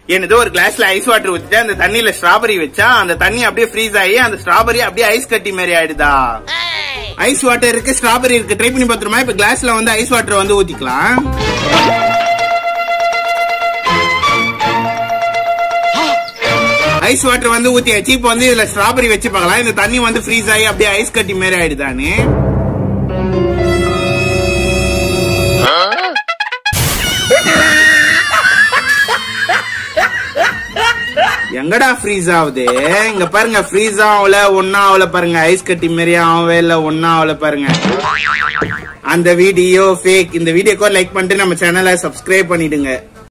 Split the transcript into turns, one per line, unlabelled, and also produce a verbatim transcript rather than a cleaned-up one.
என்னது ஒரு கிளாஸ்ல ஐஸ் வாட்டர் ஊத்திட்டு அந்த தண்ணியில ஸ்ட்ராபெரி வச்சா அந்த தண்ணி அப்படியே ஃப்ரீஸ் ஆகி அந்த ஸ்ட்ராபெரி அப்படியே ஐஸ் கட்டி மாதிரி ஆயிடுதா? ஐஸ் வாட்டர் இருக்கு, ஸ்ட்ராபெரி இருக்கு, ட்ரை பண்ணி பாத்துருமா? இப்ப கிளாஸ்ல வந்து ஐஸ் வாட்டர் வந்து ஊத்திக்கலாம். ஐஸ் வாட்டர் வந்து ஊத்தியாச்சு. இப்ப வந்து இதுல ஸ்ட்ராபெரி வச்சு பார்க்கலாம். இந்த தண்ணி வந்து ஃப்ரீஸ் ஆகி அப்படியே ஐஸ் கட்டி மாதிரி ஆயிடுதானே? எங்கடா ஃப்ரீஸ் ஆகுது? இங்க பாருங்க, ஃப்ரீஸ் ஆகல, ஒன்னா ஆகல பாருங்க. ஐஸ் கட்டி மாதிரி ஆகவே இல்ல, ஒன்னா ஆகல பாருங்க. அந்த வீடியோ ஃபேக். இந்த வீடியோக்கு லைக் பண்ணிட்டு நம்ம சேனலை சப்ஸ்கிரைப் பண்ணிடுங்க.